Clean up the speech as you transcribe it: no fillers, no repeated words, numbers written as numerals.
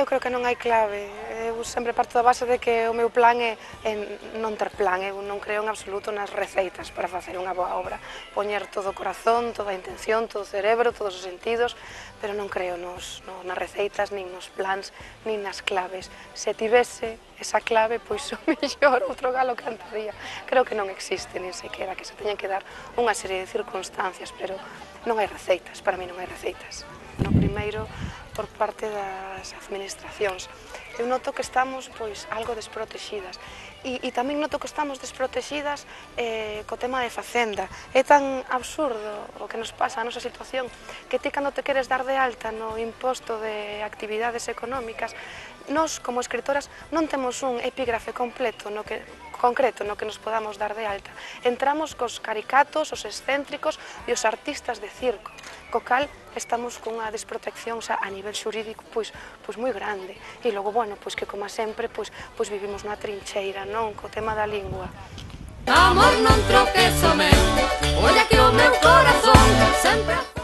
creo que non hai clave. Eu sempre parto da base de que o meu plan é non ter plan. Eu non creo en absoluto nas receitas para facer unha boa obra. Poñer todo o corazón, toda a intención, todo o cerebro, todos os sentidos, pero non creo nas receitas, nin nos plans, nin nas claves. Se tivese esa clave, pois o mellor outro galo cantaría. Creo que non existe nin sequera, que se teñen que dar unha serie de circunstancias, pero non hai receitas, para mí non hai receitas. No primeiro, por parte das administracións. Eu noto que estamos algo desprotegidas e tamén noto que estamos desprotegidas co tema de Facenda. É tan absurdo o que nos pasa a nosa situación que ti cando te queres dar de alta no imposto de actividades económicas, nós como escritoras non temos un epígrafe concreto no que nos podamos dar de alta. Entramos cos caricatos, os excéntricos e os artistas de circo, co cal estamos cunha desprotección a nivel xurídico moi grande. E logo, bueno, que como sempre, vivimos na trincheira, non? Co tema da lingua. Amor non troques o meu, olla que o meu corazón sempre